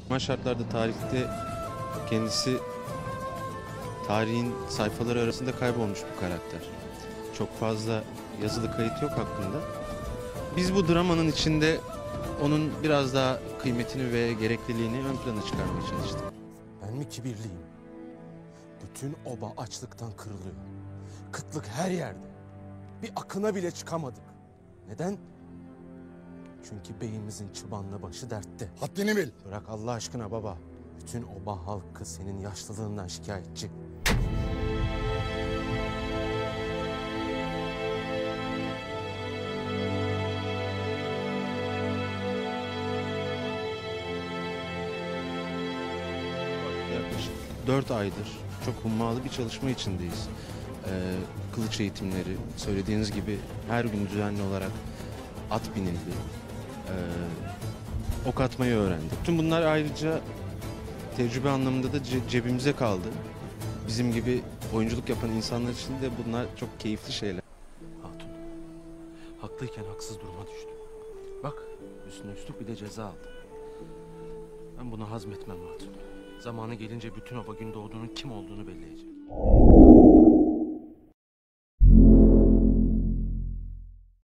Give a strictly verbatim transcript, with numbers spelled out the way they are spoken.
Normal şartlarda tarihte kendisi tarihin sayfaları arasında kaybolmuş bir karakter. Çok fazla yazılı kayıt yok hakkında. Biz bu dramanın içinde onun biraz daha kıymetini ve gerekliliğini ön plana çıkarmaya çalıştık. Ben mi kibirliyim? Bütün oba açlıktan kırılıyor. Kıtlık her yerde. Bir akına bile çıkamadık. Neden? Çünkü beyimizin çıbanla başı dertte. Haddini bil. Bırak Allah aşkına baba. Bütün oba halkı senin yaşlılığından şikayetçi. Yaklaşık dört aydır çok hummalı bir çalışma içindeyiz. Ee, kılıç eğitimleri, söylediğiniz gibi her gün düzenli olarak at binildi. Ee, ok atmayı öğrendik. Tüm bunlar ayrıca tecrübe anlamında da ce- cebimize kaldı. Bizim gibi oyunculuk yapan insanlar için de bunlar çok keyifli şeyler. Hatun, haklıyken haksız duruma düştü. Bak, üstüne üstlük bir de ceza aldı. Ben bunu hazmetmem Hatun. Zamanı gelince bütün oba Gündoğdu'nun kim olduğunu belleyecek.